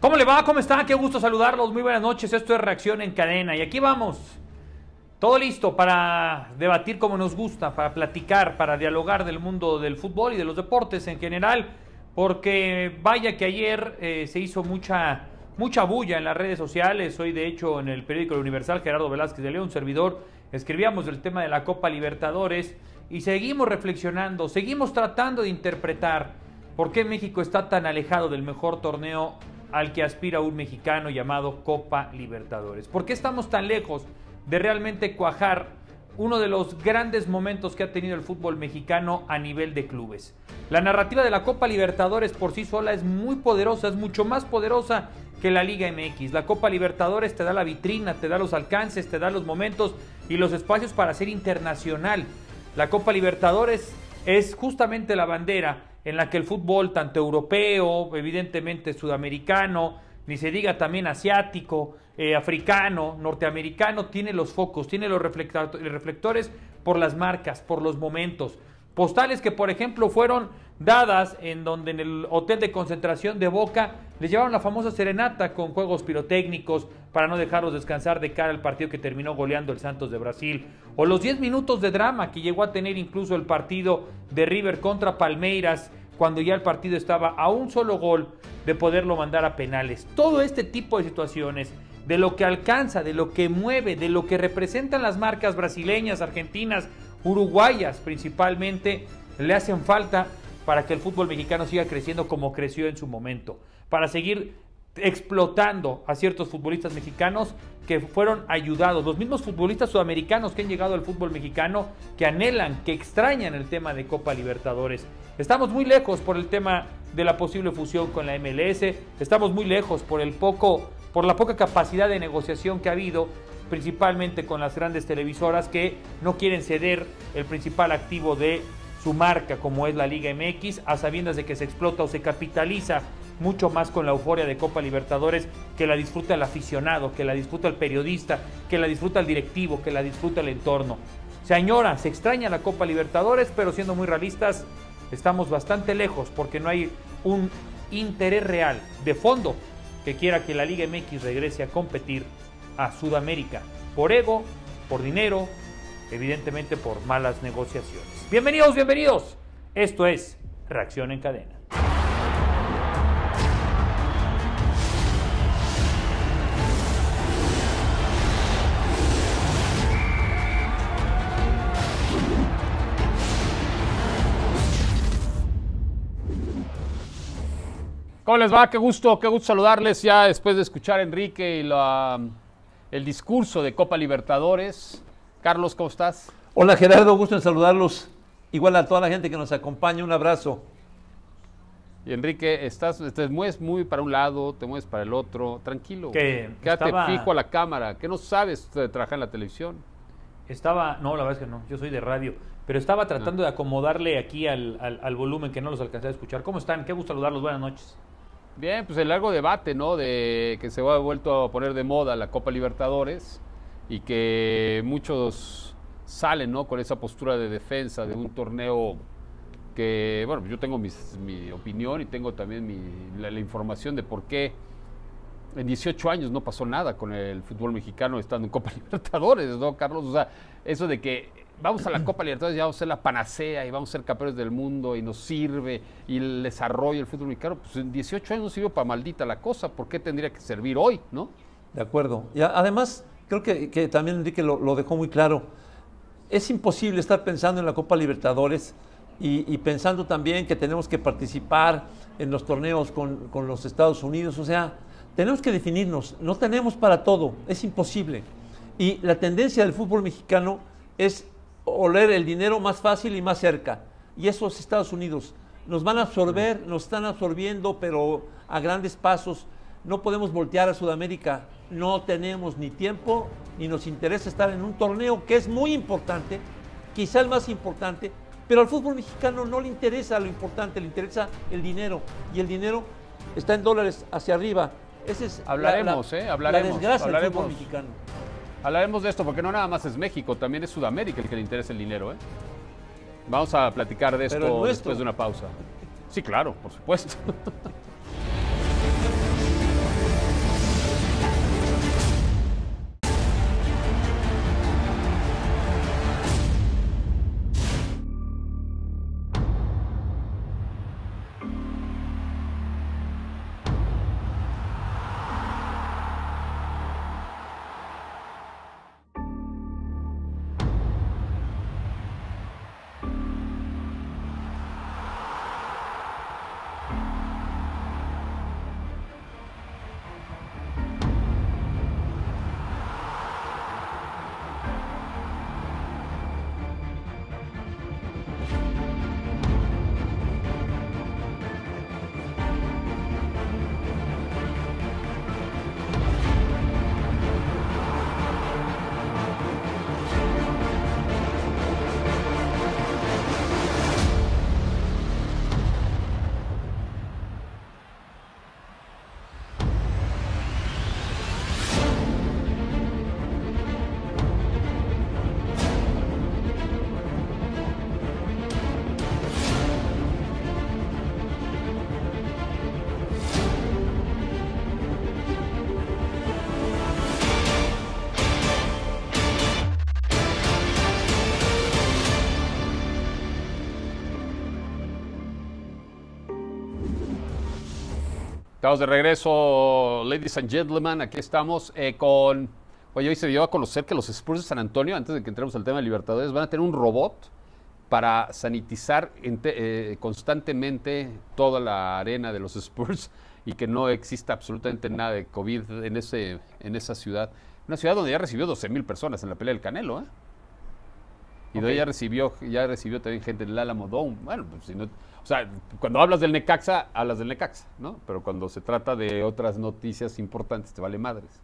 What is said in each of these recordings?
¿Cómo le va? ¿Cómo está? Qué gusto saludarlos. Muy buenas noches. Esto es Reacción en Cadena. Y aquí vamos. Todo listo para debatir como nos gusta, para platicar, para dialogar del mundo del fútbol y de los deportes en general. Porque vaya que ayer se hizo mucha bulla en las redes sociales. Hoy, de hecho, en el periódico El Universal, Gerardo Velázquez de León, servidor, escribíamos del tema de la Copa Libertadores y seguimos reflexionando, seguimos tratando de interpretar por qué México está tan alejado del mejor torneo al que aspira un mexicano llamado Copa Libertadores. ¿Por qué estamos tan lejos de realmente cuajar uno de los grandes momentos que ha tenido el fútbol mexicano a nivel de clubes? La narrativa de la Copa Libertadores por sí sola es muy poderosa, es mucho más poderosa que la Liga MX. La Copa Libertadores te da la vitrina, te da los alcances, te da los momentos y los espacios para ser internacional. La Copa Libertadores es justamente la bandera en la que el fútbol, tanto europeo, evidentemente sudamericano, ni se diga también asiático, africano, norteamericano, tiene los focos, tiene los reflectores por las marcas, por los momentos. Postales que, por ejemplo, fueron dadas en donde en el hotel de concentración de Boca les llevaron la famosa serenata con juegos pirotécnicos para no dejarlos descansar de cara al partido que terminó goleando el Santos de Brasil, o los 10 minutos de drama que llegó a tener incluso el partido de River contra Palmeiras, cuando ya el partido estaba a un solo gol de poderlo mandar a penales. Todo este tipo de situaciones, de lo que alcanza, de lo que mueve, de lo que representan las marcas brasileñas, argentinas, uruguayas principalmente, le hacen falta para que el fútbol mexicano siga creciendo como creció en su momento, para seguir explotando a ciertos futbolistas mexicanos que fueron ayudados, los mismos futbolistas sudamericanos que han llegado al fútbol mexicano, que anhelan, que extrañan el tema de Copa Libertadores. Estamos muy lejos por el tema de la posible fusión con la MLS, estamos muy lejos por la poca capacidad de negociación que ha habido, principalmente con las grandes televisoras que no quieren ceder el principal activo de su marca, como es la Liga MX, a sabiendas de que se explota o se capitaliza mucho más con la euforia de Copa Libertadores, que la disfruta el aficionado, que la disfruta el periodista, que la disfruta el directivo, que la disfruta el entorno. Se añora, se extraña la Copa Libertadores, pero siendo muy realistas, estamos bastante lejos porque no hay un interés real de fondo que quiera que la Liga MX regrese a competir a Sudamérica, por ego, por dinero, evidentemente por malas negociaciones. Bienvenidos. Esto es Reacción en Cadena. ¿Cómo les va? Qué gusto saludarles ya después de escuchar a Enrique y el discurso de Copa Libertadores. Carlos, ¿cómo estás? Hola Gerardo, gusto en saludarlos. Igual a toda la gente que nos acompaña, un abrazo. Y Enrique, te mueves muy para un lado, te mueves para el otro, tranquilo. Quédate fijo a la cámara, ¿qué no sabes de trabajar en la televisión? No, la verdad es que no, yo soy de radio, pero estaba tratando de acomodarle aquí al volumen que no los alcancé a escuchar. ¿Cómo están? Qué gusto saludarlos, buenas noches. Bien, pues el largo debate, ¿no? De que se ha vuelto a poner de moda la Copa Libertadores y que muchos salen, ¿no? Con esa postura de defensa de un torneo que, bueno, yo tengo mi opinión y tengo también la información de por qué en 18 años no pasó nada con el fútbol mexicano estando en Copa Libertadores, ¿no, Carlos? O sea, eso de que vamos a la Copa Libertadores y vamos a ser la panacea y vamos a ser campeones del mundo y nos sirve y el desarrollo del fútbol mexicano, pues en 18 años no sirvió para maldita la cosa, ¿por qué tendría que servir hoy, no? De acuerdo. Y además, creo que también Enrique lo dejó muy claro. Es imposible estar pensando en la Copa Libertadores y pensando también que tenemos que participar en los torneos con los Estados Unidos. O sea, tenemos que definirnos. No tenemos para todo. Es imposible. Y la tendencia del fútbol mexicano es oler el dinero más fácil y más cerca. Y esos Estados Unidos nos van a absorber, nos están absorbiendo, pero a grandes pasos. No podemos voltear a Sudamérica. No tenemos ni tiempo ni nos interesa estar en un torneo que es muy importante, quizá el más importante, pero al fútbol mexicano no le interesa lo importante, le interesa el dinero, y el dinero está en dólares hacia arriba. Esa es hablaremos la desgracia del fútbol mexicano. Hablaremos de esto porque no nada más es México, también es Sudamérica el que le interesa el dinero, ¿eh? Vamos a platicar de esto después de una pausa. Sí, claro, por supuesto. Estamos de regreso, ladies and gentlemen, aquí estamos con... Oye, hoy se dio a conocer que los Spurs de San Antonio, antes de que entremos al tema de Libertadores, van a tener un robot para sanitizar constantemente toda la arena de los Spurs y que no exista absolutamente nada de COVID en esa ciudad. Una ciudad donde ya recibió 12,000 personas en la pelea del Canelo, ¿eh? Y donde ya recibió también gente del Álamo Dome. Bueno, pues si no... O sea, cuando hablas del Necaxa, hablas del Necaxa, ¿no? Pero cuando se trata de otras noticias importantes, te vale madres.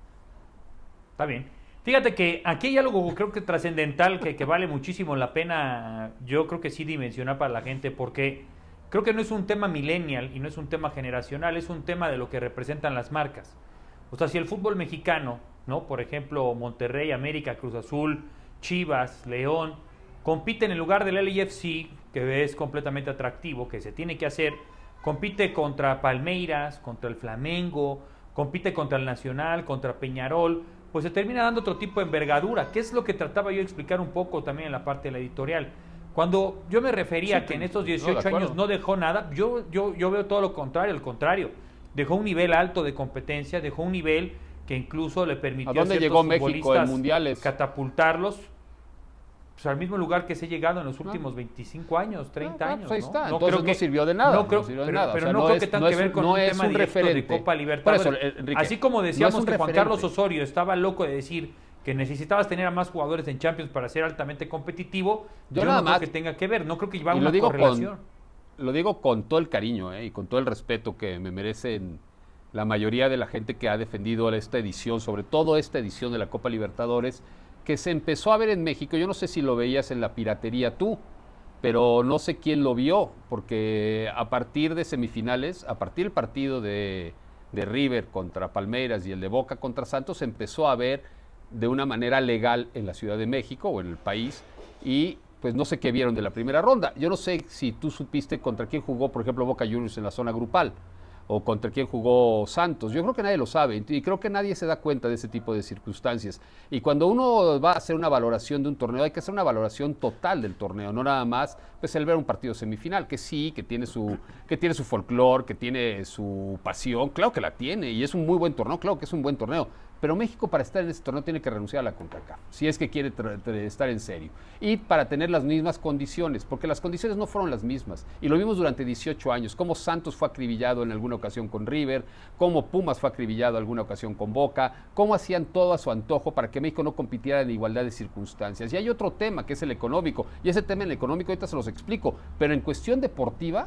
Está bien. Fíjate que aquí hay algo creo que trascendental que vale muchísimo la pena, yo creo que sí dimensionar para la gente, porque creo que no es un tema millennial y no es un tema generacional, es un tema de lo que representan las marcas. O sea, si el fútbol mexicano, ¿no? Por ejemplo, Monterrey, América, Cruz Azul, Chivas, León, compiten en lugar del LAFC, que es completamente atractivo, que se tiene que hacer, compite contra Palmeiras, contra el Flamengo, compite contra el Nacional, contra Peñarol, pues se termina dando otro tipo de envergadura, que es lo que trataba yo de explicar un poco también en la parte de la editorial. Cuando yo me refería a que en estos 18 años no dejó nada, yo veo todo lo contrario, al contrario, dejó un nivel alto de competencia, dejó un nivel que incluso le permitió ¿A dónde a ciertos llegó México en futbolistas mundiales? catapultarlos pues, al mismo lugar que se ha llegado en los últimos 25 años, 30 años. Pues ahí está. No Entonces creo que, no sirvió de nada. No creo, no sirvió de pero nada. pero O sea, no creo que tenga que es ver con no un es tema un directo de referente. Copa Libertadores. Por eso, Enrique, así como decíamos no es un que Juan referente. Carlos Osorio estaba loco de decir que necesitabas tener a más jugadores en Champions para ser altamente competitivo, yo nada no creo más, que tenga que ver. No creo que lleva y una correlación. lo digo con todo el cariño y con todo el respeto que me merecen la mayoría de la gente que ha defendido esta edición, sobre todo esta edición de la Copa Libertadores, que se empezó a ver en México. Yo no sé si lo veías en la piratería tú, pero no sé quién lo vio, porque a partir de semifinales, a partir del partido de River contra Palmeiras y el de Boca contra Santos, se empezó a ver de una manera legal en la Ciudad de México o en el país, y pues no sé qué vieron de la primera ronda. Yo no sé si tú supiste contra quién jugó, por ejemplo, Boca Juniors en la zona grupal, o contra quién jugó Santos. Yo creo que nadie lo sabe y creo que nadie se da cuenta de ese tipo de circunstancias. Y cuando uno va a hacer una valoración de un torneo, hay que hacer una valoración total del torneo, no nada más pues el ver un partido semifinal, que sí, que tiene su folclore, que tiene su pasión, claro que la tiene, y es un muy buen torneo, claro que es un buen torneo. Pero México, para estar en ese torneo, tiene que renunciar a la CONCACAF, si es que quiere estar en serio. Y para tener las mismas condiciones, porque las condiciones no fueron las mismas. Y lo vimos durante 18 años, cómo Santos fue acribillado en alguna ocasión con River, cómo Pumas fue acribillado en alguna ocasión con Boca, cómo hacían todo a su antojo para que México no compitiera en igualdad de circunstancias. Y hay otro tema, que es el económico. Y ese tema en el económico ahorita se los explico. Pero en cuestión deportiva,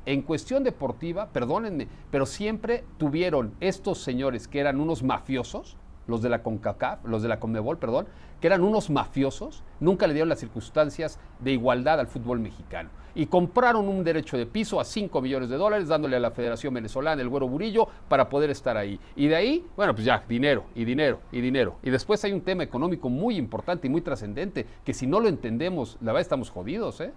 perdónenme, pero siempre tuvieron estos señores que eran unos mafiosos, los de la CONCACAF, los de la CONMEBOL, perdón, que eran unos mafiosos, nunca le dieron las circunstancias de igualdad al fútbol mexicano. Y compraron un derecho de piso a $5 millones, dándole a la Federación Venezolana, el Güero Burillo, para poder estar ahí. Y de ahí, bueno, pues ya, dinero, y dinero, y dinero. Y después hay un tema económico muy importante y muy trascendente, que si no lo entendemos, la verdad estamos jodidos, ¿eh?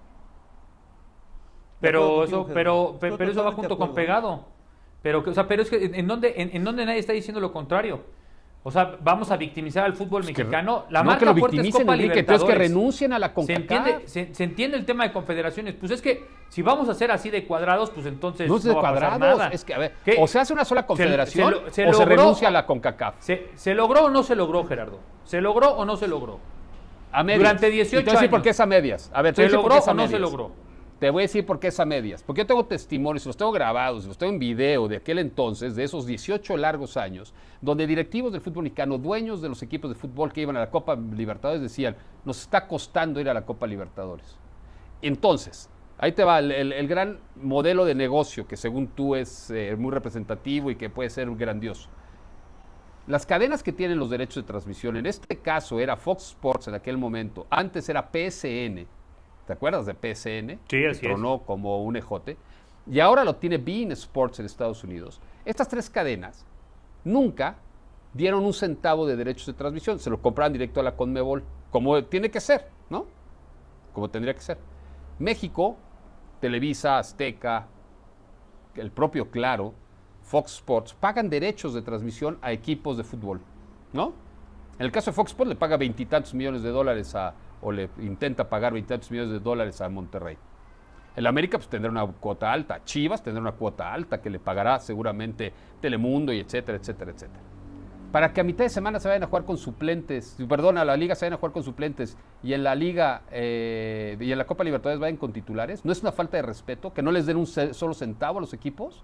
Pero eso va junto con pegado. Pero es que ¿en dónde nadie está diciendo lo contrario? O sea, vamos a victimizar al fútbol mexicano. La no marca que lo fuerte es Copa Enrique, Libertadores. es que renuncien a la CONCACAF. Se entiende el tema de confederaciones. Pues es que si vamos a ser así de cuadrados, pues entonces no es de va a pasar cuadrados. nada. Es que, a ver, ¿Qué? o se hace una sola confederación o se logró, renuncia a la CONCACAF. ¿Se logró o no se logró, Gerardo? ¿Se logró o no se logró? A medias. Durante 18 y te voy a decir años. por qué es a medias. A ver, ¿Se logró o no se logró? Te voy a decir por qué es a medias. Porque yo tengo testimonios, los tengo grabados, los tengo en video de aquel entonces, de esos 18 largos años, donde directivos del fútbol mexicano, dueños de los equipos de fútbol que iban a la Copa Libertadores, decían, nos está costando ir a la Copa Libertadores. Entonces, ahí te va el gran modelo de negocio, que según tú es muy representativo y que puede ser grandioso. Las cadenas que tienen los derechos de transmisión, en este caso era Fox Sports en aquel momento, antes era PSN, ¿te acuerdas de PSN? Sí, así que tronó como un ejote. Y ahora lo tiene beIN Sports en Estados Unidos. Estas tres cadenas nunca dieron un centavo de derechos de transmisión. Se lo compraban directo a la CONMEBOL, como tiene que ser, ¿no? Como tendría que ser. México, Televisa, Azteca, el propio Claro, Fox Sports, pagan derechos de transmisión a equipos de fútbol, ¿no? En el caso de Fox Sports le paga $20 y tantos millones o le intenta pagar $20 y tantos millones a Monterrey. El América pues tendrá una cuota alta, Chivas tendrá una cuota alta que le pagará seguramente Telemundo y etcétera, etcétera, etcétera. Para que a mitad de semana se vayan a jugar con suplentes, perdón, a la Liga se vayan a jugar con suplentes y en la Liga y en la Copa Libertadores vayan con titulares, ¿no es una falta de respeto que no les den un solo centavo a los equipos?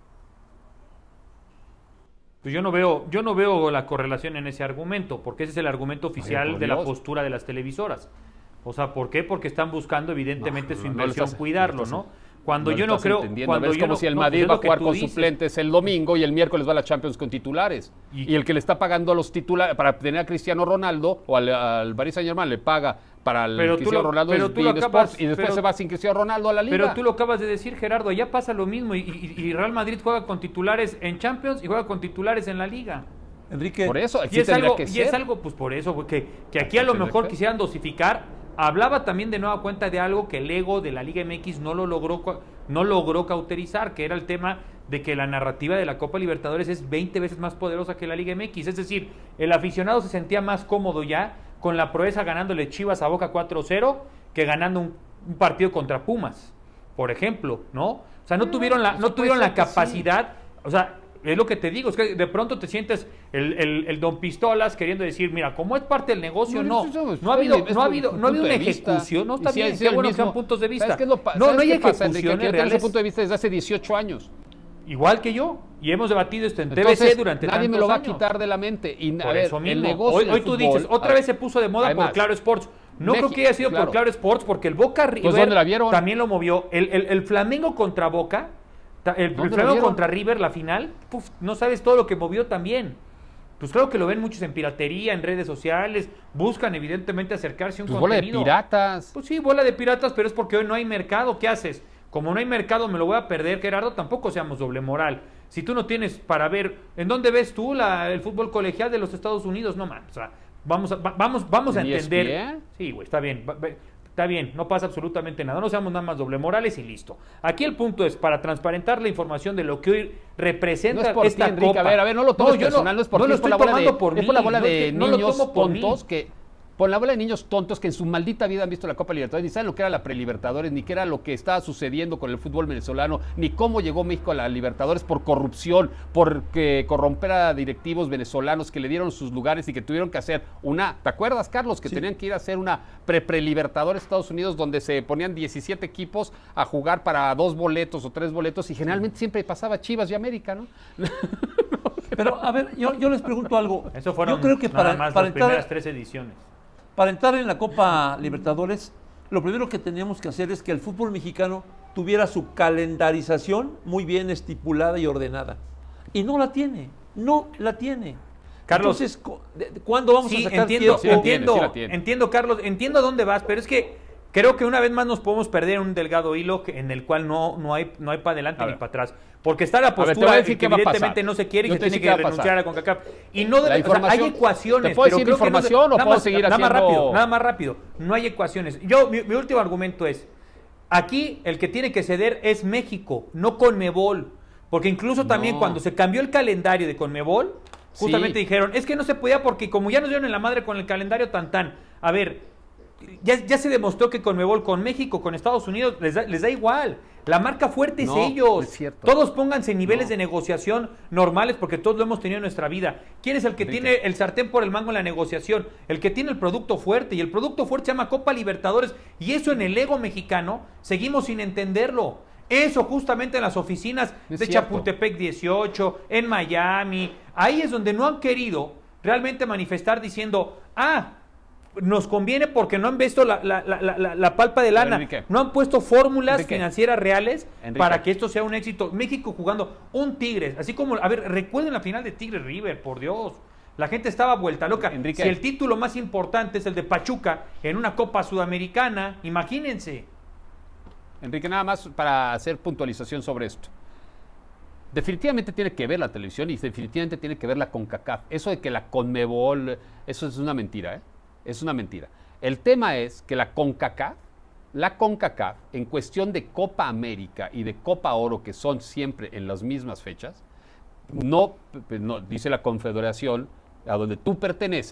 Pues yo no veo la correlación en ese argumento, porque ese es el argumento oficial de la postura de las televisoras. O sea, ¿por qué? Porque están buscando evidentemente su inversión cuidarlo, ¿no? Cuando yo no creo... Cuando es como si el Madrid va a jugar con suplentes el domingo y el miércoles va a la Champions con titulares. Y el que le está pagando a los titulares, para tener a Cristiano Ronaldo o al Paris Saint-Germain le paga para el Cristiano Ronaldo Sports y después se va sin Cristiano Ronaldo a la Liga. Pero tú lo acabas de decir, Gerardo, allá pasa lo mismo y Real Madrid juega con titulares en Champions y juega con titulares en la Liga. Enrique, por eso, y es algo, pues por eso, que aquí a lo mejor quisieran dosificar. Hablaba también de nueva cuenta de algo que el ego de la Liga MX no logró cauterizar, que era el tema de que la narrativa de la Copa Libertadores es 20 veces más poderosa que la Liga MX. Es decir, el aficionado se sentía más cómodo ya con la proeza ganándole Chivas a Boca 4-0 que ganando un partido contra Pumas, por ejemplo, ¿no? O sea, no tuvieron la capacidad, o sea, es lo que te digo, es que de pronto te sientes el Don Pistolas queriendo decir, mira, como es parte del negocio, no ha habido una ejecución, no está bien, qué bueno que sean puntos de vista. No hay ejecuciones reales. Ese punto de vista desde hace 18 años. Igual que yo, y hemos debatido esto en TVC durante tantos años. Nadie me lo va a quitar de la mente. Y por eso mismo, el negocio hoy tú dices, otra vez se puso de moda por Claro Sports. No creo que haya sido por Claro Sports, porque el Boca River también lo movió. El Flamengo contra Boca, el Flamengo contra River, la final, no sabes todo lo que movió también. Pues claro que lo ven muchos en piratería, en redes sociales, buscan evidentemente acercarse a un contenido. Bola de piratas. Pues sí, bola de piratas, pero es porque hoy no hay mercado. ¿Qué haces? Como no hay mercado, me lo voy a perder, Gerardo, tampoco seamos doble moral. Si tú no tienes para ver, ¿en dónde ves tú el fútbol colegial de los Estados Unidos? No, man, o sea, vamos a entender. ESPN? Sí, güey, está bien, no pasa absolutamente nada, no seamos nada más doble morales y listo. Aquí el punto es para transparentar la información de lo que hoy representa esta Enrique, Copa. A ver, no lo tomes personal, no es por ti, es por la bola de niños tontos por la bola de niños tontos que en su maldita vida han visto la Copa Libertadores, ni saben lo que era la Prelibertadores, ni qué era lo que estaba sucediendo con el fútbol venezolano, ni cómo llegó México a la Libertadores por corrupción, porque corromper a directivos venezolanos que le dieron sus lugares y que tuvieron que hacer ¿te acuerdas, Carlos? Que tenían que ir a hacer una Prelibertadores Estados Unidos donde se ponían 17 equipos a jugar para 2 boletos o 3 boletos y generalmente siempre pasaba Chivas y América, ¿no? Pero a ver, yo les pregunto algo. Eso fueron yo creo que nada más las primeras 3 ediciones. Para entrar en la Copa Libertadores, lo primero que teníamos que hacer es que el fútbol mexicano tuviera su calendarización muy bien estipulada y ordenada. Y no la tiene. Carlos, entonces, ¿cuándo vamos a sacar tiempo? Entiendo, Carlos, entiendo a dónde vas, pero es que creo que una vez más nos podemos perder en un delgado hilo en el cual no hay para adelante ni para atrás. Porque está la postura de que evidentemente no se quiere y se tiene que renunciar a la CONCACAF. Y no hay ecuaciones. ¿Te puedo decir información o puedo seguir haciendo...? Nada más rápido. No hay ecuaciones. Mi último argumento es, aquí el que tiene que ceder es México, no Conmebol. Porque incluso también cuando se cambió el calendario de Conmebol, justamente dijeron, es que no se podía porque como ya nos dieron en la madre con el calendario tan. A ver, ya se demostró que Conmebol con México, con Estados Unidos, les da igual. La marca fuerte es ellos. No es cierto. Todos pónganse en niveles de negociación normales porque todos lo hemos tenido en nuestra vida. ¿Quién es el que tiene el sartén por el mango en la negociación? El que tiene el producto fuerte. Y el producto fuerte se llama Copa Libertadores. Y eso en el ego mexicano seguimos sin entenderlo. Eso justamente en las oficinas de Chapultepec 18, en Miami. Ahí es donde no han querido realmente manifestar diciendo, nos conviene porque no han visto la palpa de lana. Enrique, no han puesto fórmulas financieras reales para que esto sea un éxito. México jugando un Tigres, así como, a ver, recuerden la final de Tigres River, por Dios. La gente estaba vuelta loca. Enrique, si el título más importante es el de Pachuca en una Copa Sudamericana, imagínense. Enrique, nada más para hacer puntualización sobre esto. Definitivamente tiene que ver la televisión y definitivamente tiene que ver la CONCACAF. Eso de que la Conmebol, eso es una mentira, Es una mentira. El tema es que la CONCACAF, en cuestión de Copa América y de Copa Oro, que son siempre en las mismas fechas, no dice la Confederación a donde tú perteneces,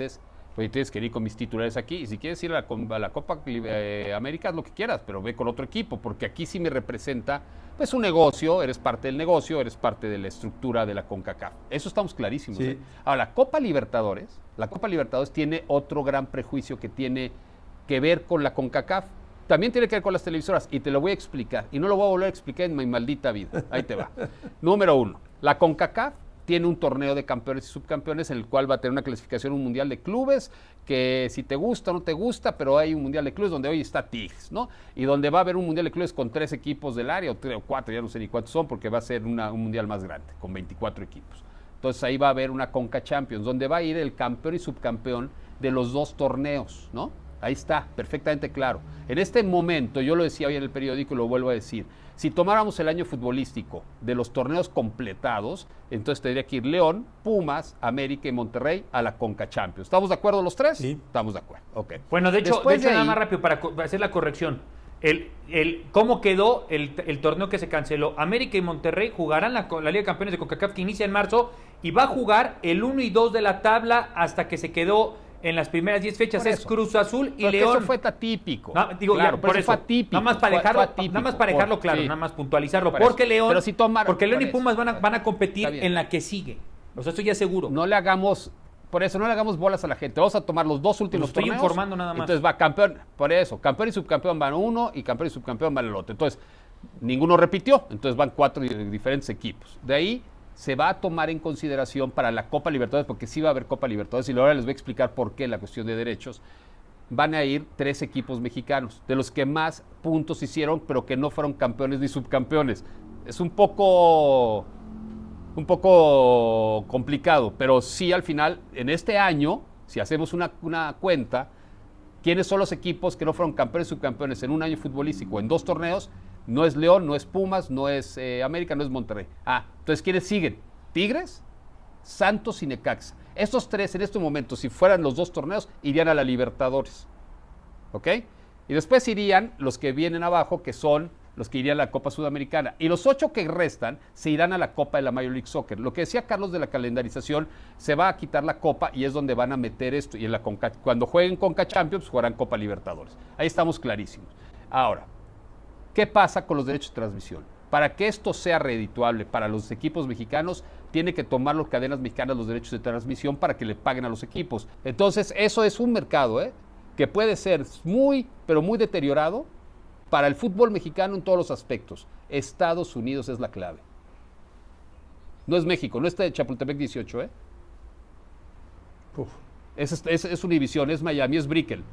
Oye, tienes que ir con mis titulares aquí, y si quieres ir a la Copa América, haz lo que quieras, pero ve con otro equipo, porque aquí sí me representa, pues, un negocio, eres parte del negocio, eres parte de la estructura de la CONCACAF. Eso estamos clarísimos. Sí. Ahora, la Copa Libertadores tiene otro gran prejuicio que tiene que ver con la CONCACAF. También tiene que ver con las televisoras, y te lo voy a explicar, y no lo voy a volver a explicar en mi maldita vida. Ahí te va. Número 1, la CONCACAF tiene un torneo de campeones y subcampeones en el cual va a tener una clasificación, un mundial de clubes, que si te gusta o no te gusta, pero hay un mundial de clubes donde hoy está Tigres, ¿no? Y donde va a haber un mundial de clubes con 3 equipos del área, o 3 o 4, ya no sé ni cuántos son, porque va a ser un mundial más grande, con 24 equipos. Entonces ahí va a haber una Conca Champions, donde va a ir el campeón y subcampeón de los 2 torneos, ¿no? Ahí está, perfectamente claro. En este momento, yo lo decía hoy en el periódico y lo vuelvo a decir, si tomáramos el año futbolístico de los torneos completados, entonces tendría que ir León, Pumas, América y Monterrey a la Conca Champions. ¿Estamos de acuerdo los 3? Sí. Estamos de acuerdo, ok. Bueno, de hecho Después de nada ahí, más rápido para hacer la corrección. ¿Cómo quedó el torneo que se canceló? América y Monterrey jugarán la Liga de Campeones de CONCACAF que inicia en marzo y va a jugar el 1 y 2 de la tabla hasta que se quedó en las primeras 10 fechas. Es Cruz Azul y León. Eso fue atípico. No, digo, claro, por eso fue atípico. Nada más para dejarlo, claro, sí. nada más puntualizarlo. Por Porque eso. León, Pero si porque León y Pumas van a competir en la que sigue. O sea, esto ya es seguro. No le hagamos, por eso no le hagamos bolas a la gente. Vamos a tomar los 2 últimos estoy torneos. informando nada más. Entonces va campeón, por eso, campeón y subcampeón van uno y campeón y subcampeón van el otro. Entonces, ninguno repitió, entonces van 4 diferentes equipos. De ahí se va a tomar en consideración para la Copa Libertadores, porque sí va a haber Copa Libertadores, y ahora les voy a explicar por qué la cuestión de derechos. Van a ir 3 equipos mexicanos, de los que más puntos hicieron, pero que no fueron campeones ni subcampeones. Es un poco complicado, pero sí al final, en este año, si hacemos una cuenta, ¿quiénes son los equipos que no fueron campeones y subcampeones en un año futbolístico, en 2 torneos? No es León, no es Pumas, no es América, no es Monterrey. Entonces, ¿quiénes siguen? Tigres, Santos y Necaxa. Estos 3 en este momento, si fueran los 2 torneos, irían a la Libertadores. ¿Ok? Y después irían los que vienen abajo, que son los que irían a la Copa Sudamericana. Y los 8 que restan se irán a la Copa de la Major League Soccer. Lo que decía Carlos de la calendarización, se va a quitar la Copa y es donde van a meter esto. Y en cuando jueguen Conca Champions, jugarán Copa Libertadores. Ahí estamos clarísimos. Ahora, ¿qué pasa con los derechos de transmisión? Para que esto sea redituable para los equipos mexicanos, tiene que tomar las cadenas mexicanas los derechos de transmisión para que le paguen a los equipos. Entonces, eso es un mercado, que puede ser muy, pero muy deteriorado para el fútbol mexicano en todos los aspectos. Estados Unidos es la clave. No es México, no es de Chapultepec 18, Es Univisión, es Miami, es Brickell.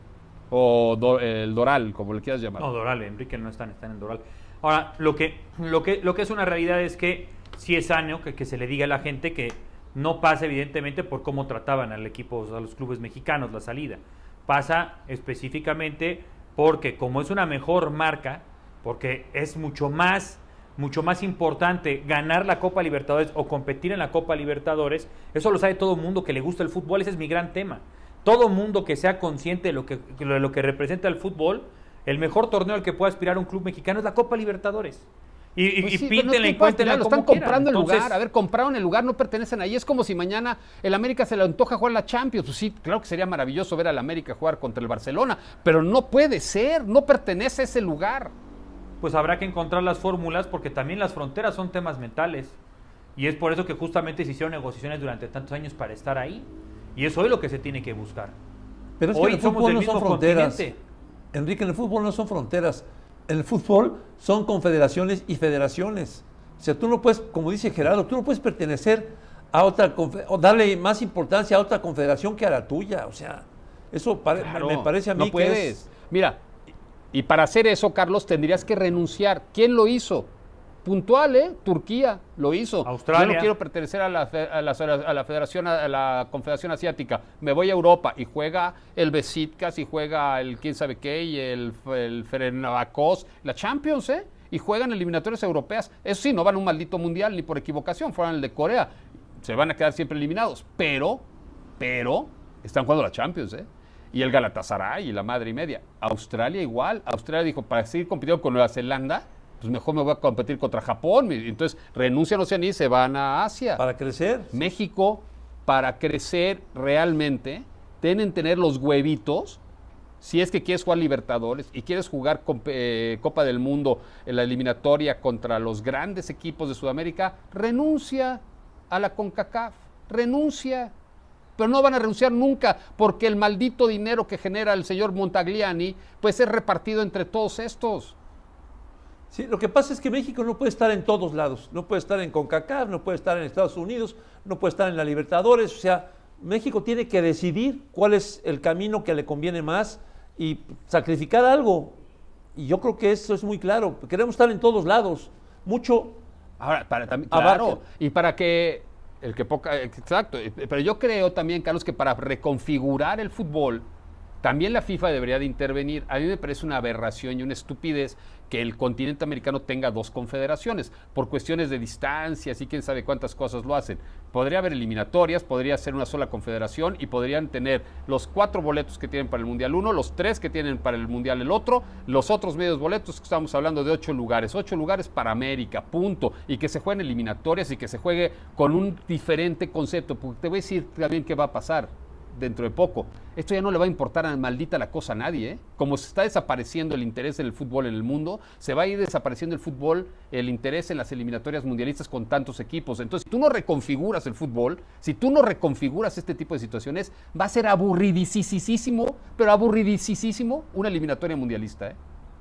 O el Doral, como le quieras llamar. No, Doral, Enrique no están en Doral. Ahora, lo que es una realidad es que sí es sano que se le diga a la gente que no pasa evidentemente por cómo trataban al equipo, a los clubes mexicanos la salida. Pasa específicamente porque como es una mejor marca, porque es mucho más importante ganar la Copa Libertadores o competir en la Copa Libertadores, eso lo sabe todo el mundo que le gusta el fútbol, ese es mi gran tema. Todo mundo que sea consciente de lo que representa el fútbol, el mejor torneo al que pueda aspirar un club mexicano es la Copa Libertadores. Y píntenla y cuéntenla lo como están quieran. comprando el Entonces, lugar. A ver, compraron el lugar, no pertenecen ahí. Es como si mañana el América se le antoja jugar la Champions. Pues sí, claro que sería maravilloso ver al América jugar contra el Barcelona, pero no puede ser, no pertenece a ese lugar. pues habrá que encontrar las fórmulas porque también las fronteras son temas mentales. Y es por eso que justamente se hicieron negociaciones durante tantos años para estar ahí. Y es hoy lo que se tiene que buscar. Pero es que hoy en el somos fútbol del no son mismo fronteras. continente. Enrique, en el fútbol no son fronteras. En el fútbol son confederaciones y federaciones. O sea, tú no puedes, como dice Gerardo, tú no puedes pertenecer a otra o darle más importancia a otra confederación que a la tuya. O sea, eso Claro, me parece a mí no que puedes. es... Mira, y para hacer eso, Carlos, tendrías que renunciar. ¿Quién lo hizo? Puntual, ¿eh? Turquía lo hizo. Australia. Yo no quiero pertenecer a la Federación, a la Confederación Asiática. Me voy a Europa y juega el Besiktas y juega el quién sabe qué y el Fenerbahçe, la Champions, ¿eh? Y juegan eliminatorias europeas. Eso sí, no van a un maldito mundial ni por equivocación, fueran el de Corea. Se van a quedar siempre eliminados. Pero están jugando la Champions, ¿eh? Y el Galatasaray y la madre y media. Australia igual. Australia dijo, para seguir compitiendo con Nueva Zelanda, pues mejor me voy a competir contra Japón. Entonces renuncian a Oceanía y se van a Asia. Para crecer. México, para crecer realmente, tienen que tener los huevitos. Si es que quieres jugar Libertadores y quieres jugar Copa del Mundo en la eliminatoria contra los grandes equipos de Sudamérica, renuncia a la CONCACAF, renuncia. Pero no van a renunciar nunca, porque el maldito dinero que genera el señor Montagliani, pues es repartido entre todos estos. Sí, lo que pasa es que México no puede estar en todos lados, no puede estar en CONCACAF, no puede estar en Estados Unidos, no puede estar en la Libertadores, o sea, México tiene que decidir cuál es el camino que le conviene más y sacrificar algo. Y yo creo que eso es muy claro. Queremos estar en todos lados. Mucho. Ahora, claro, y para que exacto. Pero yo creo también, Carlos, que para reconfigurar el fútbol, también la FIFA debería de intervenir. A mí me parece una aberración y una estupidez que el continente americano tenga 2 confederaciones, por cuestiones de distancias y quién sabe cuántas cosas lo hacen. Podría haber eliminatorias, podría ser una sola confederación y podrían tener los 4 boletos que tienen para el Mundial uno, los 3 que tienen para el Mundial el otro, los otros medios boletos, que estamos hablando de 8 lugares para América, punto, y que se jueguen eliminatorias y que se juegue con un diferente concepto, porque te voy a decir también qué va a pasar dentro de poco. Esto ya no le va a importar a maldita la cosa a nadie, ¿eh? Como se está desapareciendo el interés del fútbol en el mundo, se va a ir desapareciendo el fútbol, el interés en las eliminatorias mundialistas con tantos equipos. Entonces, si tú no reconfiguras el fútbol, si tú no reconfiguras este tipo de situaciones, va a ser aburridísimo, pero aburridísimo una eliminatoria mundialista, ¿eh?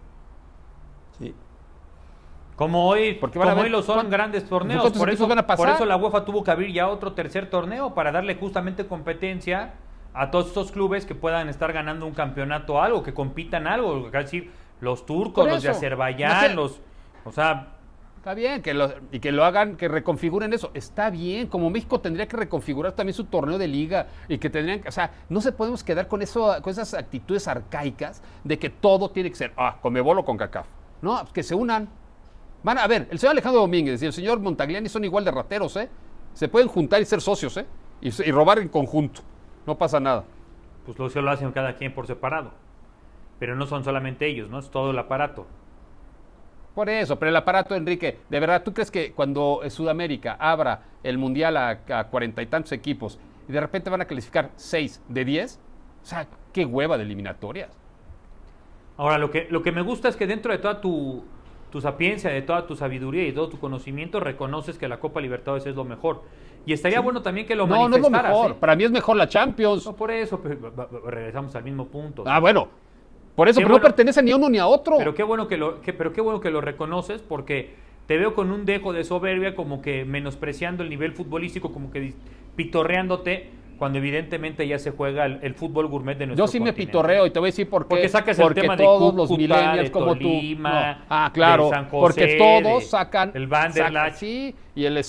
Sí. Como hoy, hoy lo son grandes torneos, por eso la UEFA tuvo que abrir ya otro tercer torneo para darle justamente competencia a todos estos clubes que puedan estar ganando un campeonato, algo, que compitan algo, es decir, los turcos, los de Azerbaiyán, o sea... Está bien, que lo hagan, que reconfiguren eso, está bien, como México tendría que reconfigurar también su torneo de liga y que tendrían, o sea, no se podemos quedar con esas actitudes arcaicas de que todo tiene que ser, Conmebol o CONCACAF, no, que se unan. Van a ver, el señor Alejandro Domínguez y el señor Montagliani son igual de rateros, ¿eh? Se pueden juntar y ser socios, ¿eh? Y robar en conjunto. No pasa nada. Pues lo hacen cada quien por separado. Pero no son solamente ellos, ¿no? Es todo el aparato. Por eso, pero el aparato, Enrique, ¿de verdad tú crees que cuando Sudamérica abra el Mundial a 40 y tantos equipos y de repente van a calificar 6 de 10? O sea, qué hueva de eliminatorias. Ahora, lo que me gusta es que dentro de toda tu sapiencia, de toda tu sabiduría y todo tu conocimiento, reconoces que la Copa Libertadores es lo mejor. Y estaría bueno también que lo manifestaras. No es lo mejor. Para mí es mejor la Champions. No, por eso, regresamos al mismo punto. Bueno. Por eso, pero no pertenece ni a uno ni a otro. Pero qué bueno que lo reconoces, porque te veo con un dejo de soberbia, como que menospreciando el nivel futbolístico, como que pitorreándote, cuando evidentemente ya se juega el fútbol gourmet de nuestro continente. Yo sí me pitorreo y te voy a decir por qué. Porque sacas el tema de todos Cúcuta, los millennials de como Tolima, tú. No. Claro, de San José, porque todos sacan el Vanderlach. Sí, y el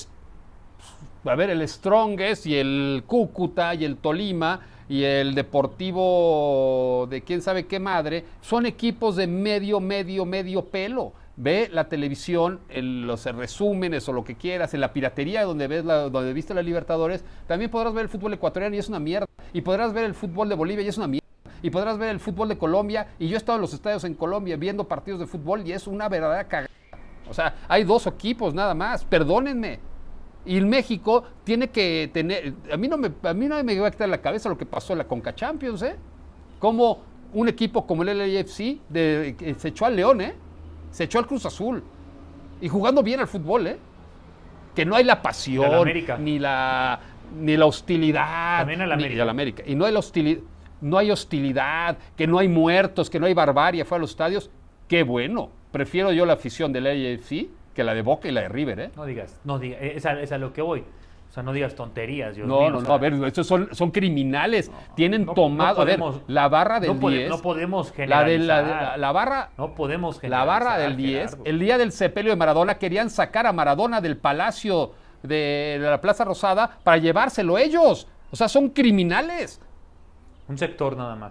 Strongest y el Cúcuta y el Tolima y el Deportivo de quién sabe qué madre, son equipos de medio pelo. Ve la televisión, en los resúmenes o lo que quieras, en la piratería donde viste la Libertadores, también podrás ver el fútbol ecuatoriano y es una mierda. Y podrás ver el fútbol de Bolivia y es una mierda. Y podrás ver el fútbol de Colombia, y yo he estado en los estadios en Colombia viendo partidos de fútbol y es una verdadera cagada. O sea, hay 2 equipos nada más, perdónenme. Y el México tiene que tener, a mí no me va a quitar la cabeza lo que pasó en la Conca Champions, ¿eh? Como un equipo como el LAFC se echó al León, ¿eh? Se echó al Cruz Azul. Y jugando bien al fútbol, ¿eh? Que no hay la pasión, ni la hostilidad. También al América. Ni al América. Y no hay hostilidad, que no hay muertos, que no hay barbarie fuera de los estadios. Qué bueno. Prefiero yo la afición del LAFC que la de Boca y la de River, ¿eh? No digas, es a lo que voy. O sea, no digas tonterías. No, a ver, estos son criminales. Tienen tomado, la barra del 10. No podemos generalizar. La barra. No podemos generalizar. La barra del 10, Gerardo. El día del sepelio de Maradona, querían sacar a Maradona del palacio de la Plaza Rosada para llevárselo ellos. O sea, son criminales. Un sector nada más.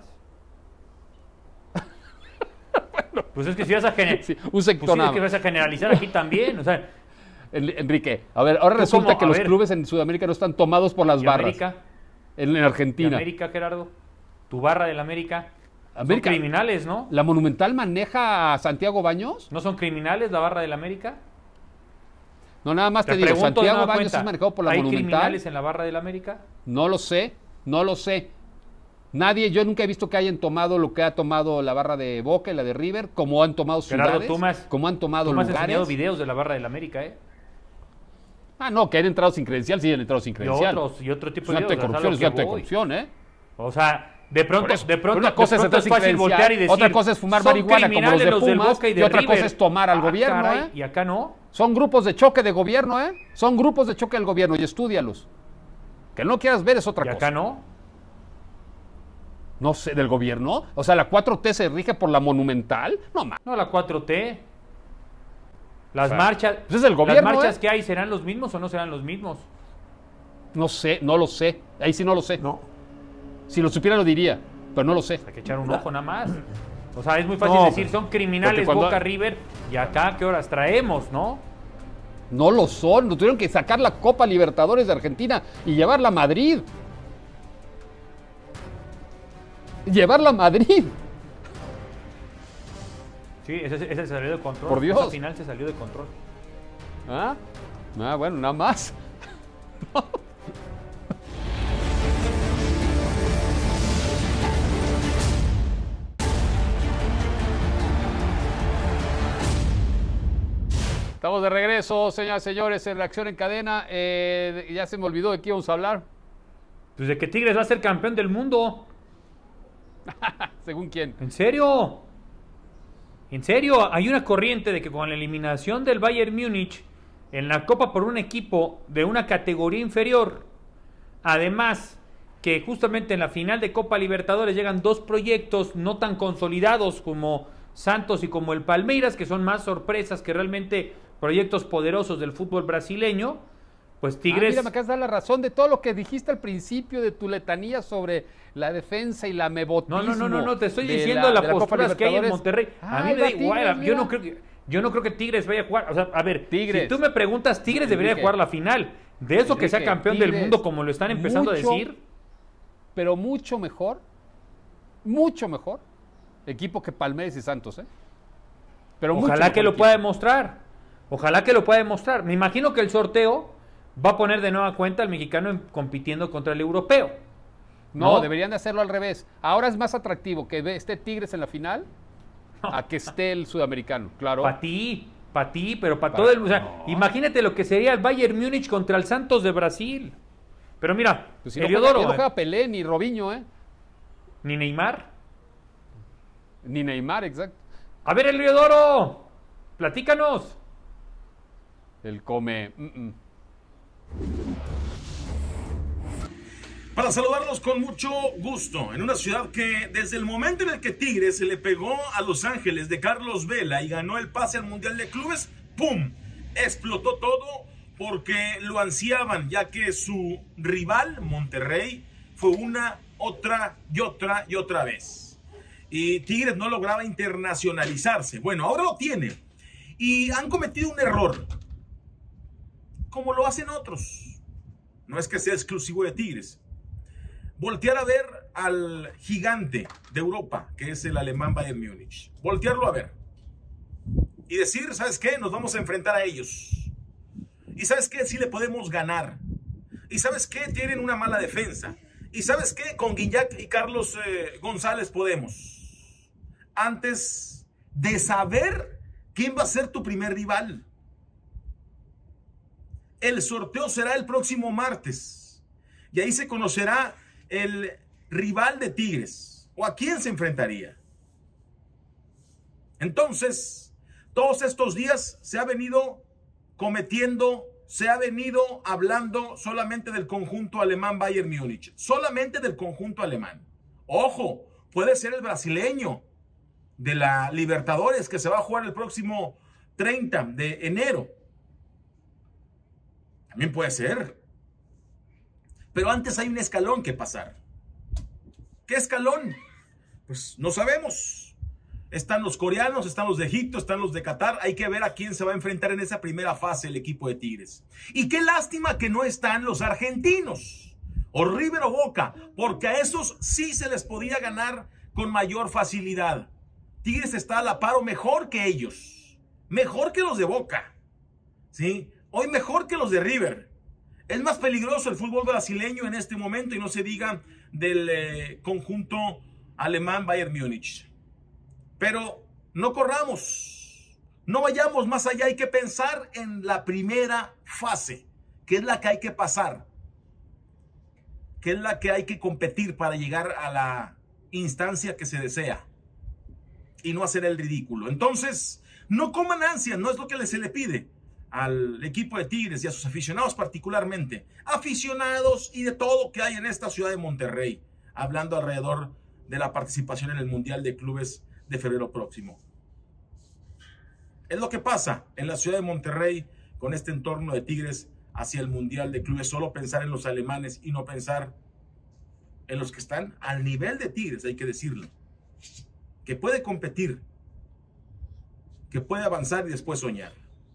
Pues es que si vas a generalizar aquí también, o sea, Enrique, a ver, ahora resulta que los clubes en Sudamérica no están tomados por las barras. América, en Argentina. América, Gerardo, tu barra del América. Son criminales, ¿no? ¿La Monumental maneja a Santiago Baños? ¿No son criminales la barra del América? No, nada más te digo, Santiago Baños es manejado por la Monumental. ¿Hay criminales en la barra del América? No lo sé. Nadie, yo nunca he visto que hayan tomado lo que ha tomado la barra de Boca y la de River, como han tomado Gerardo, ciudades, como han tomado tú me has lugares. enseñado videos de la barra del América, ¿eh? Ah, no, que han entrado sin credencial, sí han entrado sin credencial. Y otro tipo Es de un acto de videos. corrupción, es un acto de corrupción, ¿eh? O sea, de pronto, una cosa es es fácil voltear y decir, otra cosa es fumar son marihuana como los de criminales del Pumas, Boca y de y otra River. cosa es tomar al gobierno, caray, ¿eh? Y acá no. Son grupos de choque de gobierno, ¿eh? Son grupos de choque del gobierno y estúdialos. Que no quieras ver es otra Y cosa. acá no. No sé, ¿del gobierno? O sea, ¿la 4T se rige por la Monumental? No, ma. No, la 4T. Las O sea, marchas. pues es el gobierno, las marchas ¿eh? que hay, ¿serán los mismos o no serán los mismos? No sé, no lo sé. Ahí sí no lo sé. No. Si lo supiera lo diría, pero no lo sé. Hay que echar un ojo nada más. O sea, es muy fácil No, decir, son criminales cuando- Boca River. Y acá, ¿qué horas traemos, no? No lo son. No tuvieron que sacar la Copa Libertadores de Argentina y llevarla a Madrid. Llevarla a Madrid. Sí, ese se salió de control. Por Dios. Esa final se salió de control. ¿Ah? Ah, bueno, nada más. Estamos de regreso, señoras y señores, en Reacción en Cadena. Ya se me olvidó de qué íbamos a hablar. Pues de que Tigres va a ser campeón del mundo. ¿Según quién? ¿En serio? ¿En serio? Hay una corriente de que con la eliminación del Bayern Múnich en la Copa por un equipo de una categoría inferior, además que justamente en la final de Copa Libertadores llegan dos proyectos no tan consolidados como Santos y como el Palmeiras, que son más sorpresas que realmente proyectos poderosos del fútbol brasileño, pues Tigres... Mira, me acabas de dar la razón de todo lo que dijiste al principio de tu letanía sobre la defensa y la mebotismo. No, te estoy de diciendo las de Copa posturas que hay en Libertadores. Monterrey. A mí Ay, me da va igual, Tigres, mira. yo no creo que Tigres vaya a jugar. O sea, a ver, Tigres. si tú me preguntas, Tigres debería Enrique. jugar la final. De eso que sea Enrique, campeón del Tigres, mundo, como lo están empezando mucho, a decir. Pero mucho mejor, equipo que Palmeiras y Santos, ¿eh? Pero mucho Ojalá mejor que lo equipo. pueda demostrar. Ojalá que lo pueda demostrar. Me imagino que el sorteo va a poner de nueva cuenta al mexicano compitiendo contra el europeo. No, deberían de hacerlo al revés. Ahora es más atractivo que esté Tigres en la final a que esté el sudamericano, claro. Para ti, pero para todo el... O sea, imagínate lo que sería el Bayern Múnich contra el Santos de Brasil. Pero mira, Pues si no Eliodoro, juega Pelé ni Robinho, ¿eh? ni Neymar. Ni Neymar, exacto. A ver, Eliodoro, platícanos. Él come... Para saludarlos con mucho gusto, en una ciudad que desde el momento en el que Tigres se le pegó a Los Ángeles de Carlos Vela y ganó el pase al Mundial de Clubes, ¡pum! Explotó todo porque lo ansiaban, ya que su rival, Monterrey, fue una, otra y otra vez. Y Tigres no lograba internacionalizarse. Bueno, ahora lo tiene. Y han cometido un error, como lo hacen otros. No es que sea exclusivo de Tigres. Voltear a ver al gigante de Europa, que es el alemán Bayern Múnich. Voltearlo a ver. Y decir, ¿sabes qué? Nos vamos a enfrentar a ellos. Y ¿sabes qué? Sí le podemos ganar. Y ¿sabes qué? Tienen una mala defensa. Y ¿sabes qué? Con Guiñac y Carlos González podemos. Antes de saber quién va a ser tu primer rival. El sorteo será el próximo martes. Y ahí se conocerá el rival de Tigres, o a quién se enfrentaría. Entonces, todos estos días se ha venido cometiendo, se ha venido hablando solamente del conjunto alemán Bayern Múnich, solamente del conjunto alemán. Ojo, puede ser el brasileño de la Libertadores que se va a jugar el próximo 30 de enero. También puede ser. Pero antes hay un escalón que pasar. ¿Qué escalón? Pues no sabemos. Están los coreanos, están los de Egipto, están los de Qatar. Hay que ver a quién se va a enfrentar en esa primera fase el equipo de Tigres. Y qué lástima que no están los argentinos, o River o Boca, porque a esos sí se les podía ganar con mayor facilidad. Tigres está a la par o mejor que ellos. Mejor que los de Boca. ¿Sí? Hoy mejor que los de River. Es más peligroso el fútbol brasileño en este momento, y no se diga del conjunto alemán Bayern Múnich. Pero no corramos, no vayamos más allá, hay que pensar en la primera fase, que es la que hay que pasar, que es la que hay que competir para llegar a la instancia que se desea y no hacer el ridículo. Entonces, no coman ansias, no es lo que se le pide al equipo de Tigres y a sus aficionados particularmente, aficionados y de todo que hay en esta ciudad de Monterrey, hablando alrededor de la participación en el Mundial de Clubes de febrero próximo. Es lo que pasa en la ciudad de Monterrey con este entorno de Tigres hacia el Mundial de Clubes, solo pensar en los alemanes y no pensar en los que están al nivel de Tigres, hay que decirlo, que puede competir, que puede avanzar y después soñar.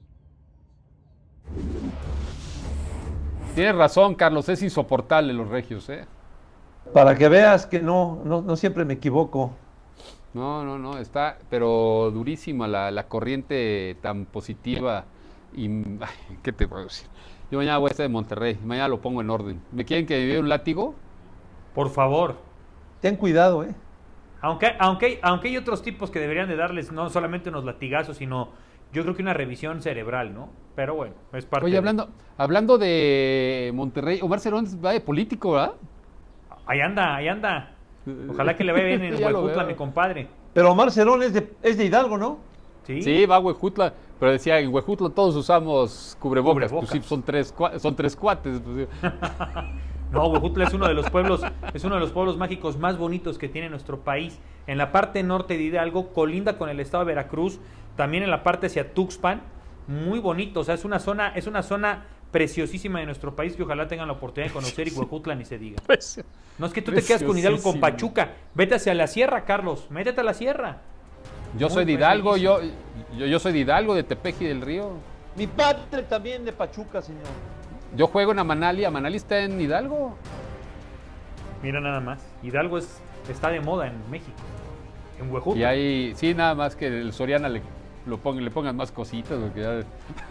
Tienes razón, Carlos, es insoportable los regios, ¿eh? Para que veas que no siempre me equivoco. No, está, pero durísima la corriente tan positiva. Y, ay, ¿qué te puedo decir? Yo mañana voy a estar en Monterrey, mañana lo pongo en orden. ¿Me quieren que me dé un látigo? Por favor. Ten cuidado, ¿eh? Aunque hay otros tipos que deberían de darles no solamente unos latigazos, sino yo creo que una revisión cerebral, ¿no? Pero bueno, es parte. Oye, hablando de Monterrey, Omar Cerón va de político, ¿verdad? Ahí anda. Ojalá que le vaya bien en Huejutla, mi compadre. Pero Omar Cerón es de Hidalgo, ¿no? Sí, va a Huejutla, pero decía, en Huejutla todos usamos cubrebocas. Pues sí, son tres cuates. Pues, sí. No, Huejutla es uno de los pueblos mágicos más bonitos que tiene nuestro país. En la parte norte de Hidalgo, colinda con el estado de Veracruz, también en la parte hacia Tuxpan, muy bonito. O sea, es una zona preciosísima de nuestro país que ojalá tengan la oportunidad de conocer, y Huejutla ni se diga. No es que tú te quedas con Hidalgo, con Pachuca. Vete hacia la sierra, Carlos. Métete a la sierra. Yo soy de Hidalgo, yo soy de Hidalgo, de Tepeji del Río. Mi padre también de Pachuca, señor. Yo juego en Amanali está en Hidalgo. Mira nada más, Hidalgo está de moda en México, en Huejutla. Y ahí, sí, nada más que el Soriana le pongan más cositas. Porque ya...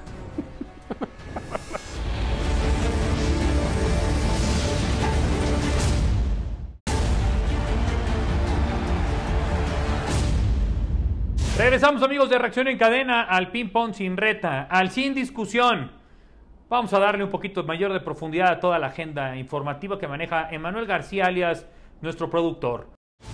Regresamos, amigos de Reacción en Cadena, al ping-pong sin reta, al sin discusión. Vamos a darle un poquito mayor de profundidad a toda la agenda informativa que maneja Emanuel García, alias nuestro productor.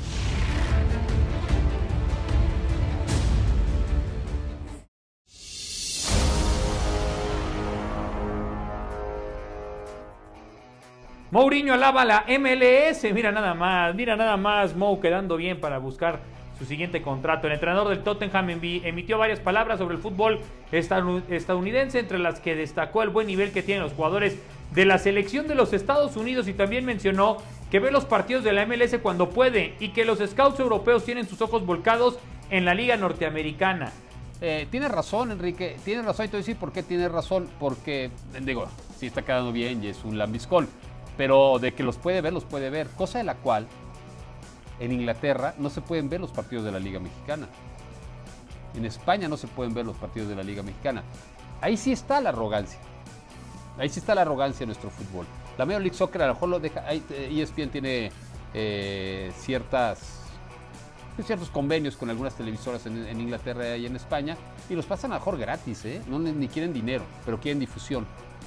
Mourinho alaba la MLS, mira nada más, Mou quedando bien para buscar su siguiente contrato. El entrenador del Tottenham emitió varias palabras sobre el fútbol estadounidense, entre las que destacó el buen nivel que tienen los jugadores de la selección de los Estados Unidos, y también mencionó que ve los partidos de la MLS cuando puede y que los scouts europeos tienen sus ojos volcados en la liga norteamericana. Tienes razón, Enrique, tienes razón, y te voy a decir por qué tienes razón, porque, digo, sí está quedando bien y es un lambiscón, pero de que los puede ver, cosa de la cual en Inglaterra no se pueden ver los partidos de la Liga Mexicana. En España no se pueden ver los partidos de la Liga Mexicana. Ahí sí está la arrogancia. Ahí sí está la arrogancia en nuestro fútbol. La Major League Soccer a lo mejor lo deja. ESPN tiene ciertos convenios con algunas televisoras en Inglaterra y en España, y los pasan a lo mejor gratis, ¿eh? No, ni quieren dinero, pero quieren difusión.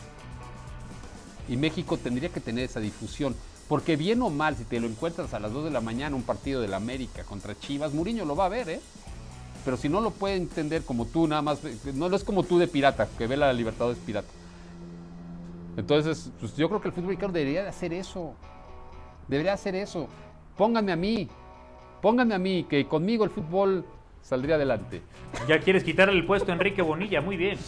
Y México tendría que tener esa difusión. Porque bien o mal, si te lo encuentras a las 2 de la mañana, un partido de la América contra Chivas, Mourinho lo va a ver, ¿eh? Pero si no lo puede entender como tú, nada más, no es como tú de pirata, que ve la Libertadores pirata. Entonces, pues yo creo que el fútbol mexicano debería de hacer eso. Debería hacer eso. Pónganme a mí, que conmigo el fútbol saldría adelante. Ya quieres quitarle el puesto a Enrique Bonilla, muy bien.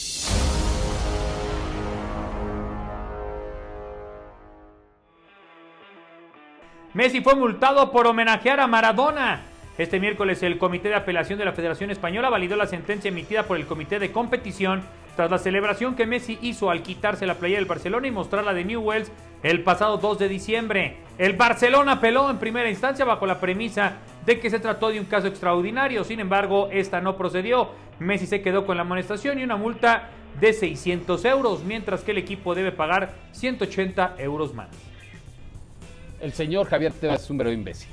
Messi fue multado por homenajear a Maradona. Este miércoles el Comité de Apelación de la Federación Española validó la sentencia emitida por el Comité de Competición tras la celebración que Messi hizo al quitarse la playera del Barcelona y mostrarla de Newell's el pasado 2 de diciembre. El Barcelona apeló en primera instancia bajo la premisa de que se trató de un caso extraordinario. Sin embargo, esta no procedió. Messi se quedó con la amonestación y una multa de 600 euros, mientras que el equipo debe pagar 180 euros más. El señor Javier Tebas es un verdadero imbécil.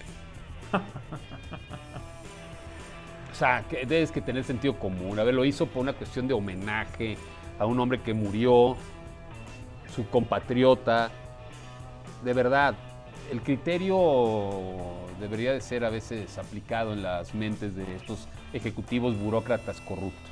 O sea, que debes que tener sentido común. A ver, lo hizo por una cuestión de homenaje a un hombre que murió, su compatriota. De verdad, el criterio debería de ser a veces aplicado en las mentes de estos ejecutivos burócratas corruptos.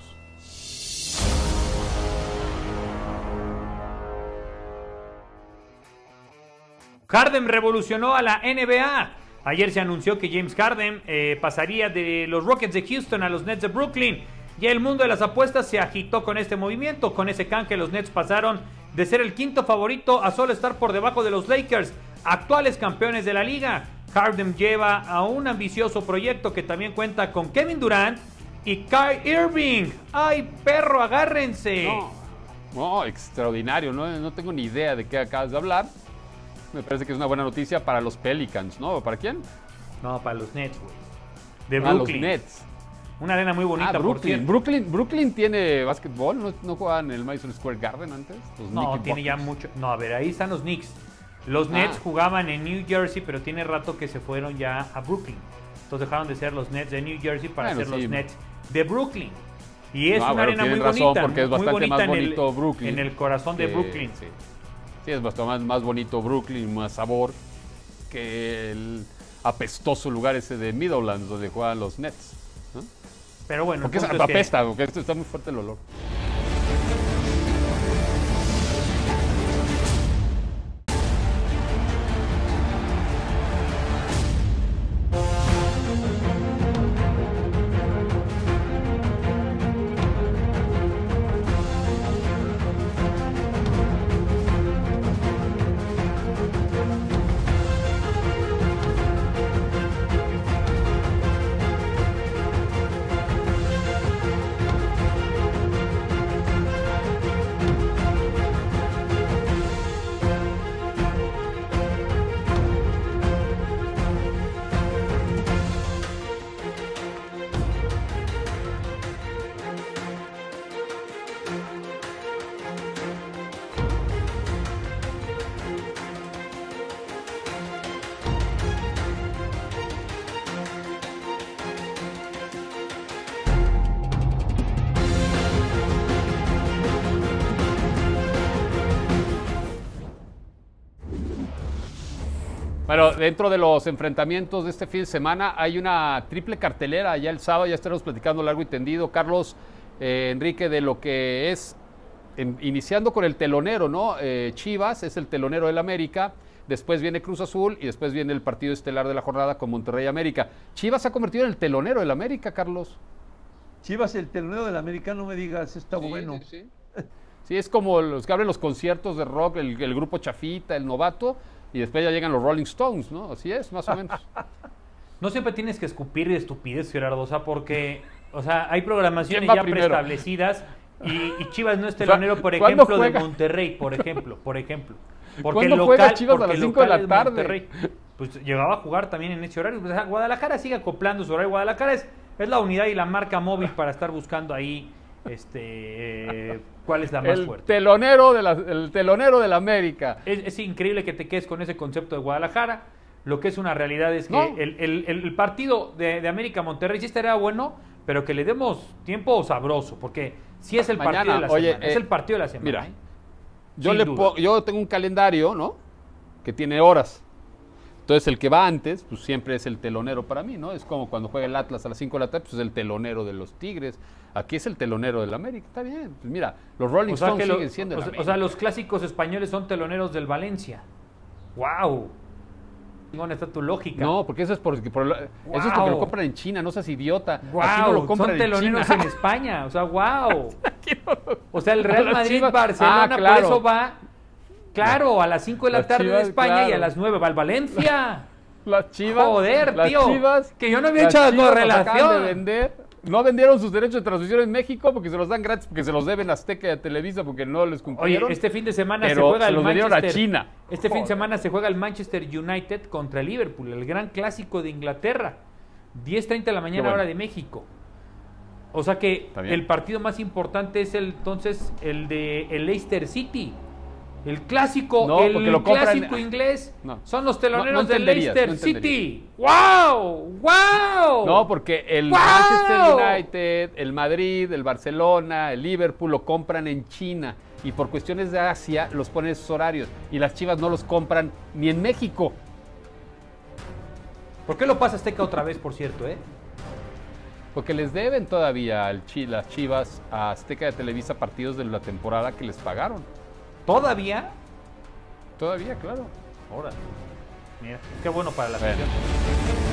Harden revolucionó a la NBA. Ayer se anunció que James Harden pasaría de los Rockets de Houston a los Nets de Brooklyn. Y el mundo de las apuestas se agitó con este movimiento. Con ese canje, los Nets pasaron de ser el quinto favorito a solo estar por debajo de los Lakers, actuales campeones de la liga. Harden lleva a un ambicioso proyecto que también cuenta con Kevin Durant y Kyrie Irving. ¡Ay, perro, agárrense! No, extraordinario. No tengo ni idea de qué acabas de hablar. Me parece que es una buena noticia para los Pelicans, ¿no? ¿Para quién? No, para los Nets, güey. De Brooklyn. Los Nets. Una arena muy bonita, por cierto. Brooklyn tiene básquetbol. ¿No jugaban en el Madison Square Garden antes? No, tiene ya mucho. No, a ver, ahí están los Knicks. Los Nets jugaban en New Jersey, pero tiene rato que se fueron ya a Brooklyn. Entonces dejaron de ser los Nets de New Jersey para ser los Nets de Brooklyn. Y es una arena muy bonita. Porque es bastante más bonito Brooklyn. En el corazón de Brooklyn. Sí, es bastante más bonito Brooklyn, más sabor que el apestoso lugar ese de Meadowlands donde juegan los Nets, ¿no? Pero bueno, porque apesta, porque esto está muy fuerte el olor. Bueno, dentro de los enfrentamientos de este fin de semana hay una triple cartelera. Ya el sábado ya estaremos platicando largo y tendido, Carlos, Enrique, de lo que es, iniciando con el telonero, ¿no? Chivas es el telonero del América, después viene Cruz Azul y después viene el partido estelar de la jornada con Monterrey América. Chivas se ha convertido en el telonero del América, Carlos. Chivas, el telonero del América, no me digas, está bueno. Sí, es como los que abren los conciertos de rock, el grupo Chafita, el Novato, y después ya llegan los Rolling Stones, ¿no? Así es, más o menos. No siempre tienes que escupir de estupidez, Gerardo, o sea, porque, hay programaciones ya preestablecidas y Chivas no es telonero, por ejemplo, de Monterrey, por ejemplo. Porque ¿Cuándo juega Chivas a las 5 de la tarde? Monterrey, pues llegaba a jugar también en ese horario. Pues, Guadalajara sigue acoplando su horario. Guadalajara es la unidad y la marca móvil para estar buscando ahí cuál es la más fuerte. El telonero de la América. Es increíble que te quedes con ese concepto de Guadalajara. Lo que es una realidad es que el partido de América Monterrey sí estaría bueno, pero que le demos tiempo sabroso, porque sí es el partido de la semana. Es el partido de la semana. Mira, yo tengo un calendario, ¿no? Que tiene horas. Entonces el que va antes, pues siempre es el telonero para mí, ¿no? Es como cuando juega el Atlas a las 5 de la tarde, pues es el telonero de los Tigres. Aquí es el telonero del América, está bien. Pues mira, los Rolling Stones siguen siendo el América. O sea, los clásicos españoles son teloneros del Valencia. ¡Wow! ¿Dónde está tu lógica? No, porque eso es porque lo compran en China, no seas idiota. Wow, aquí no lo compran son teloneros en España, o sea, wow. O sea, el Real Madrid, Barcelona, por eso va, claro, a las 5 de la tarde de España y a las 9 va al Valencia. Las Chivas. Joder, tío. Chivas, que yo no había echado toda relación. No vendieron sus derechos de transmisión en México porque se los dan gratis, porque se los deben a Azteca y a Televisa porque no les cumplieron. Oye, este fin de semana se juega el Manchester. A China. Fin de semana se juega el Manchester United contra el Liverpool, el gran clásico de Inglaterra. 10:30 de la mañana, bueno. hora de México. O sea que Está bien. el partido más importante es entonces el de el Leicester City. El clásico, No, porque lo compran- clásico inglés. No. Son los teloneros No del entenderías, Leicester no entenderías. City. ¡Wow! ¡Wow! No, porque el ¡Wow! Manchester United, el Madrid, el Barcelona, el Liverpool lo compran en China y por cuestiones de Asia los ponen esos horarios y las Chivas no los compran ni en México. ¿Por qué lo pasa Azteca otra vez, por cierto, Porque les deben todavía las Chivas a Azteca de Televisa partidos de la temporada que les pagaron. ¿Todavía? Todavía, claro. Ahora. Mira, qué bueno para la Bueno. afición.